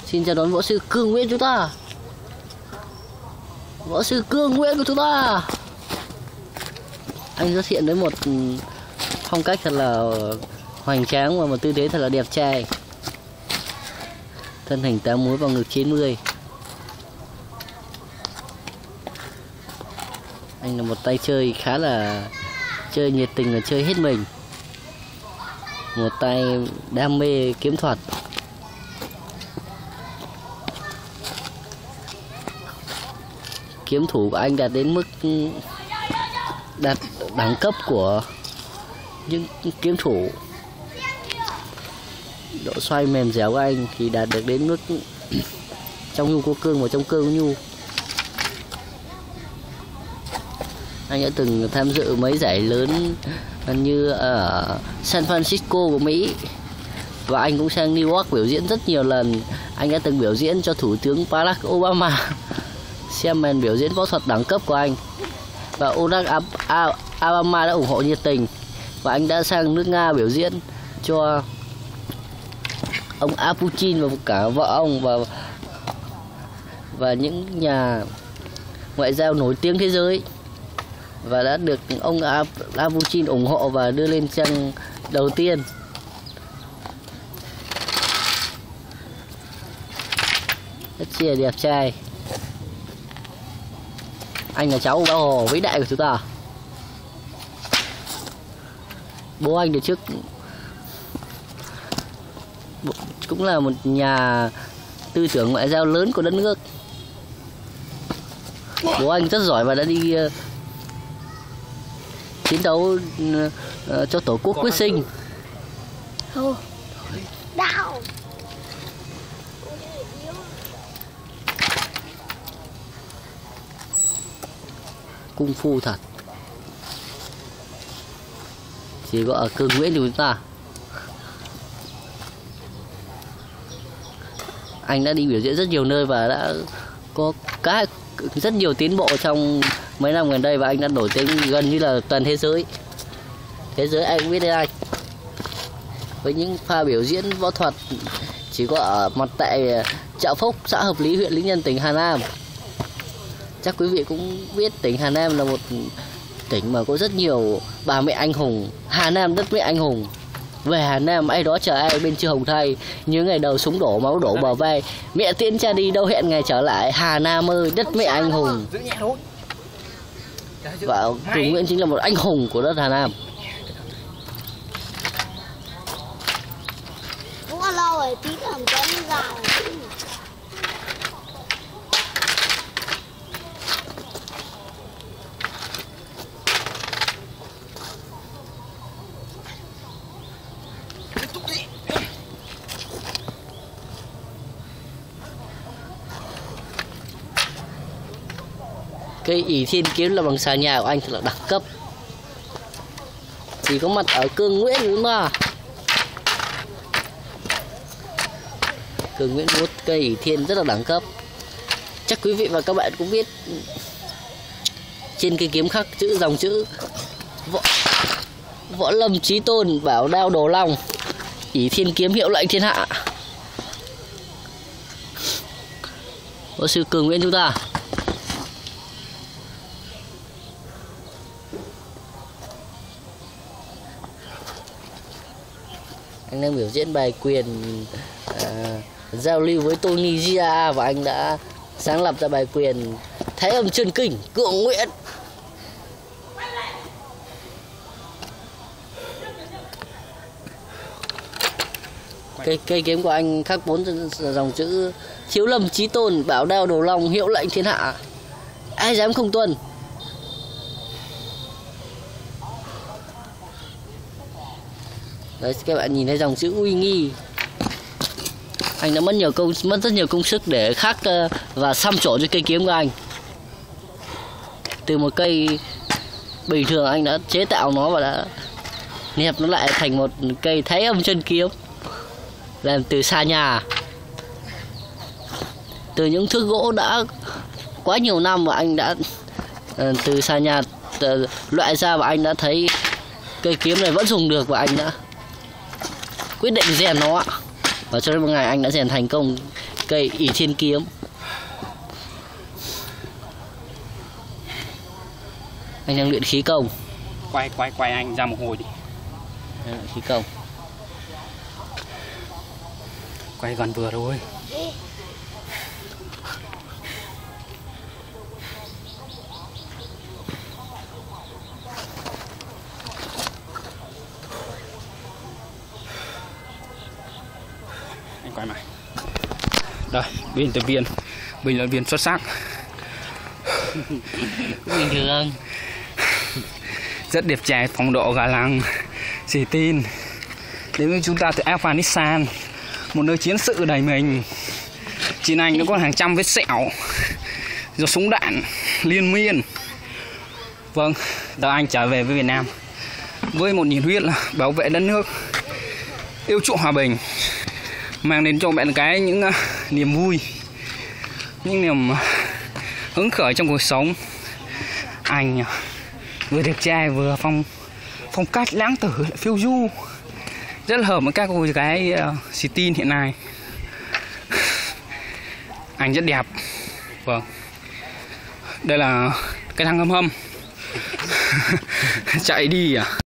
Xin chào đón võ sư Cương Nguyễn chúng ta. Võ sư Cương Nguyễn của chúng ta. Anh xuất hiện với một phong cách thật là hoành tráng và một tư thế thật là đẹp trai. Thân hình 8 múi vào ngực 90. Anh là một tay chơi khá là chơi nhiệt tình và chơi hết mình. Một tay đam mê kiếm thuật. Kiếm thủ của anh đạt đến mức đạt đẳng cấp của những kiếm thủ. Độ xoay mềm dẻo của anh thì đạt được đến mức trong nhu có cương và trong cương có nhu. Anh đã từng tham dự mấy giải lớn như ở San Francisco của Mỹ. Và anh cũng sang New York biểu diễn rất nhiều lần. Anh đã từng biểu diễn cho Thủ tướng Barack Obama xem màn biểu diễn võ thuật đẳng cấp của anh. Và Barack Obama đã ủng hộ nhiệt tình. Và anh đã sang nước Nga biểu diễn cho ông Putin và cả vợ ông và những nhà ngoại giao nổi tiếng thế giới. Và đã được ông Putin ủng hộ và đưa lên trang đầu tiên. Rất là đẹp trai. Anh là cháu của Bác Hồ vĩ đại của chúng ta. Bố anh từ trước cũng là một nhà tư tưởng ngoại giao lớn của đất nước. Bố anh rất giỏi và đã đi chiến đấu cho Tổ quốc quyết sinh. Cung phu thật. Chỉ có ở Cương Nguyễn của chúng ta. Anh đã đi biểu diễn rất nhiều nơi và đã có rất nhiều tiến bộ trong mấy năm gần đây. Và anh đã nổi tiếng gần như là toàn thế giới. Thế giới ai cũng biết đến anh. Với những pha biểu diễn võ thuật chỉ có ở mặt tại Chợ Phúc, xã Hợp Lý, huyện Lý Nhân, tỉnh Hà Nam. Chắc quý vị cũng biết tỉnh Hà Nam là một tỉnh mà có rất nhiều bà mẹ anh hùng. Hà Nam đất mẹ anh hùng. Về Hà Nam ai đó chờ ai bên chưa hồng thay. Những ngày đầu súng đổ máu đổ bờ vai. Mẹ tiễn cha đi đâu hẹn ngày trở lại. Hà Nam ơi đất mẹ anh hùng. Và Cương Nguyễn chính là một anh hùng của đất Hà Nam. Cũng lâu rồi tí làm cái dài. Cây ỷ thiên kiếm là bằng xà nhà của anh thật là đẳng cấp. Chỉ có mặt ở Cương Nguyễn đúng không? Cương Nguyễn bút cây ỷ thiên rất là đẳng cấp. Chắc quý vị và các bạn cũng biết trên cây kiếm khắc dòng chữ Võ Lâm Chí Tôn bảo đao đồ long, ỷ thiên kiếm hiệu lệnh thiên hạ. Võ sư Cương Nguyễn chúng ta. Anh đang biểu diễn bài quyền giao lưu với Tony Gia. Và anh đã sáng lập ra bài quyền Thái Âm Chân Kinh Cương Nguyễn. Cây kiếm của anh khắc 4 dòng chữ Thiếu Lâm Chí Tôn bảo đao đồ long hiệu lệnh thiên hạ. Ai dám không tuân. Đấy, các bạn nhìn thấy dòng chữ uy nghi. Anh đã mất rất nhiều công sức để khắc và xăm trổ cho cây kiếm của anh. Từ một cây bình thường anh đã chế tạo nó và đã nẹp nó lại thành một cây Thái Âm Chân Kiếm, làm từ xà nhà. Từ những thước gỗ đã quá nhiều năm và anh đã từ xà nhà loại ra, và anh đã thấy cây kiếm này vẫn dùng được và anh đã quyết định rèn nó. Và cho đến một ngày anh đã rèn thành công cây ỷ thiên kiếm. Anh đang luyện khí công. Quay anh ra một hồi đi. Khí công. Quay gần vừa thôi. Anh quay mày. Đây, biên tập viên, bình luận viên xuất sắc. Bình thường. Rất đẹp trai, phong độ ga lăng, xì tin. Đến với chúng ta từ Afghanistan, một nơi chiến sự đầy mình. Trên anh nó có hàng trăm vết sẹo do súng đạn liên miên. Vâng, giờ anh trở về với Việt Nam với một nhiệt huyết là bảo vệ đất nước, yêu chuộng hòa bình, mang đến cho bạn cái những niềm vui, những niềm hứng khởi trong cuộc sống. Anh vừa đẹp trai vừa phong cách lãng tử lại phiêu du, rất là hợp với các cô gái xì tin hiện nay. Anh rất đẹp. Vâng, đây là cái thằng hâm chạy đi à.